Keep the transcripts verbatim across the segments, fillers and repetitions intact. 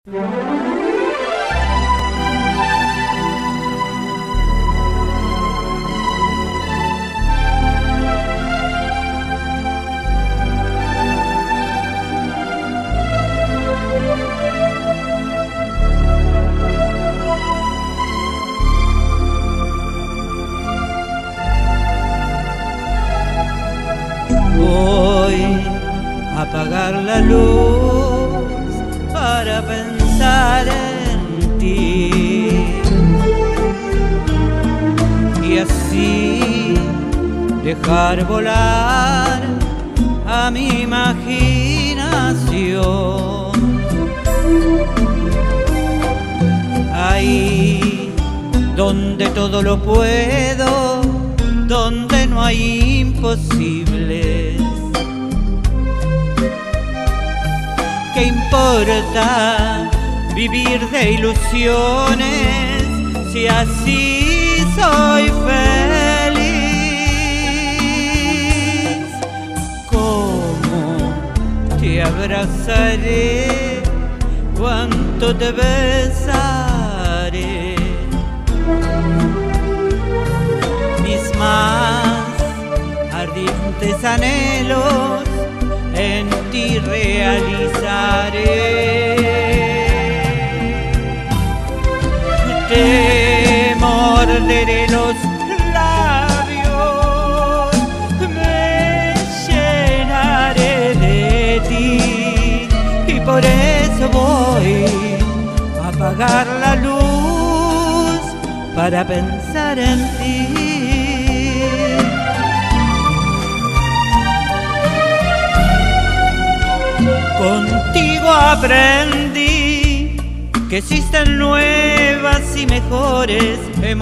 Voy a apagar la luz para pensar en ti y así dejar volar a mi imaginación. Ahí donde todo lo puedo, donde no hay imposibles. ¿Qué importa vivir de ilusiones si así soy feliz? ¿Cómo te abrazaré? ¿Cuánto te besaré? Mis más ardientes anhelos en ti realizaré. Te morderé los labios, me llenaré de ti y por eso voy a apagar la luz para pensar en ti. Contigo aprendí que existen nuevas y mejores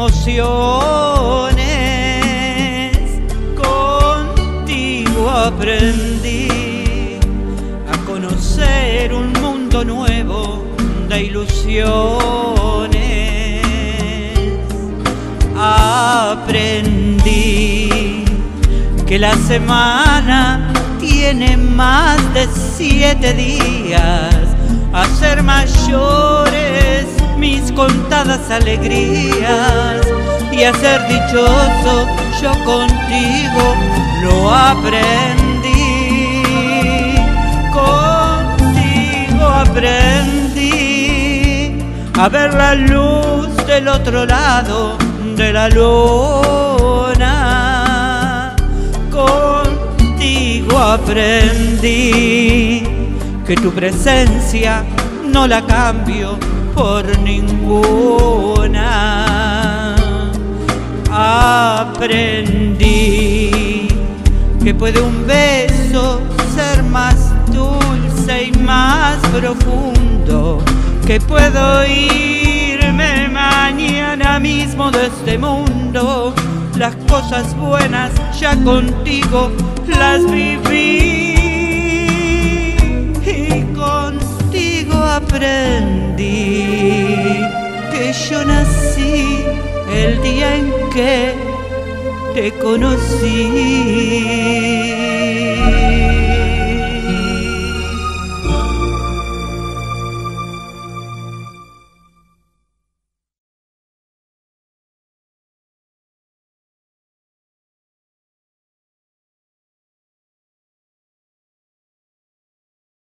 emociones. Contigo aprendí a conocer un mundo nuevo de ilusiones. Aprendí que la semana tiene más de siete días, a ser mayores mis contadas alegrías y a ser dichoso yo contigo lo aprendí. Contigo aprendí a ver la luz del otro lado de la luna. Contigo aprendí que tu presencia no la cambio por ninguna. Aprendí que puede un beso ser más dulce y más profundo, que puedo irme mañana mismo de este mundo. Las cosas buenas ya contigo las viví y contigo aprendí que yo nací el día en que te conocí.